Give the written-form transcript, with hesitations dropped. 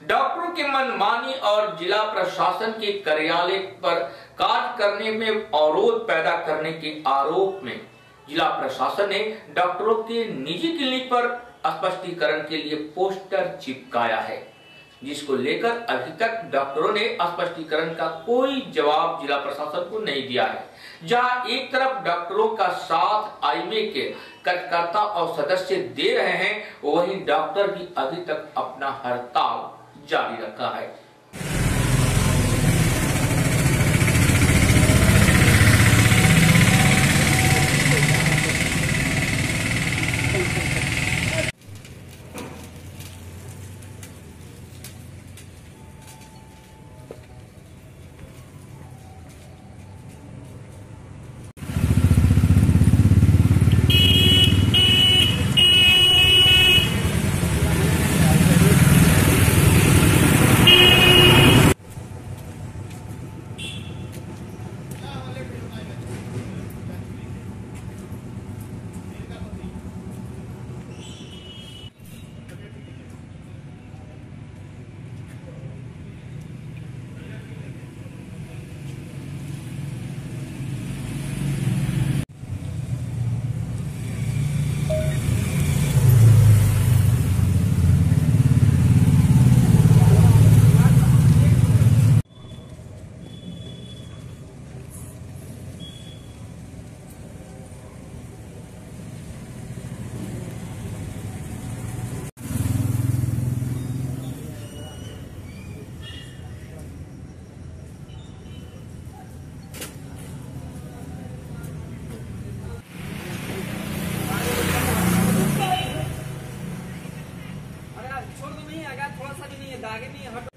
डॉक्टरों की मनमानी और जिला प्रशासन के कार्यालय पर कार्य करने में अवरोध पैदा करने के आरोप में जिला प्रशासन ने डॉक्टरों के निजी क्लिनिक पर स्पष्टीकरण के लिए पोस्टर चिपकाया है, जिसको लेकर अभी तक डॉक्टरों ने स्पष्टीकरण का कोई जवाब जिला प्रशासन को नहीं दिया है। जहां एक तरफ डॉक्टरों का साथ आईएमए के कार्यकर्ता और सदस्य दे रहे हैं, वहीं डॉक्टर भी अभी तक अपना हड़ताल जारी रखा है। थोड़ा सा भी नहीं है, दागे नहीं है।